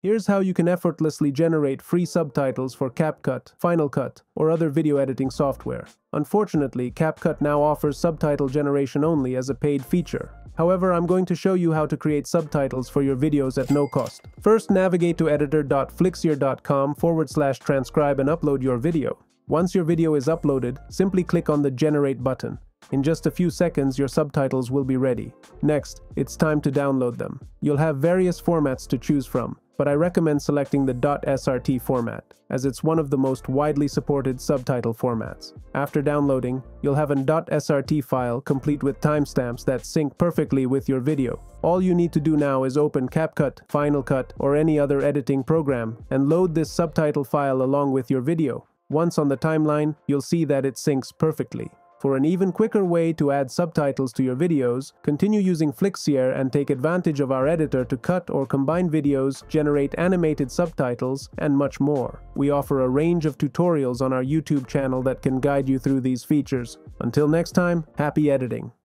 Here's how you can effortlessly generate free subtitles for CapCut, Final Cut, or other video editing software. Unfortunately, CapCut now offers subtitle generation only as a paid feature. However, I'm going to show you how to create subtitles for your videos at no cost. First, navigate to editor.flixier.com/transcribe and upload your video. Once your video is uploaded, simply click on the Generate button. In just a few seconds, your subtitles will be ready. Next, it's time to download them. You'll have various formats to choose from, but I recommend selecting the .srt format, as it's one of the most widely supported subtitle formats. After downloading, you'll have an .srt file complete with timestamps that sync perfectly with your video. All you need to do now is open CapCut, Final Cut, or any other editing program, and load this subtitle file along with your video. Once on the timeline, you'll see that it syncs perfectly. For an even quicker way to add subtitles to your videos, continue using Flixier and take advantage of our editor to cut or combine videos, generate animated subtitles, and much more. We offer a range of tutorials on our YouTube channel that can guide you through these features. Until next time, happy editing!